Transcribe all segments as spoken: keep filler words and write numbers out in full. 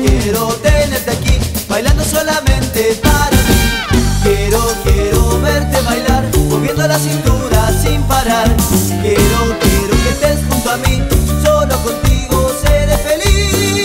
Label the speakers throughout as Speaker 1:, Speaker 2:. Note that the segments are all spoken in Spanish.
Speaker 1: quiero tenerte aquí, bailando solamente para mí. Quiero, quiero verte bailar, moviendo la cintura sin parar. Quiero, quiero que estés junto a mí, solo contigo seré feliz.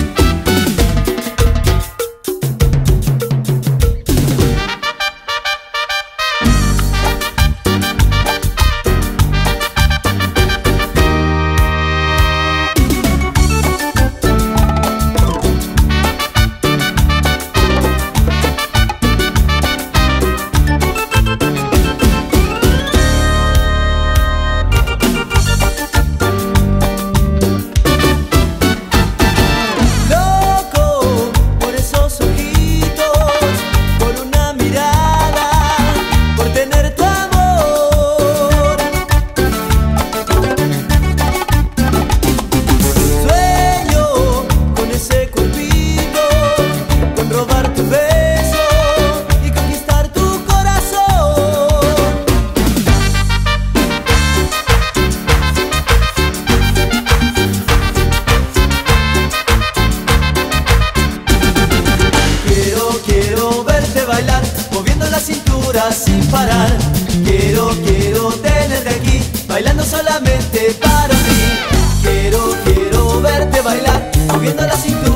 Speaker 1: Sin parar, quiero, quiero tenerte aquí, bailando solamente para mí. Quiero, quiero verte bailar, moviendo la cintura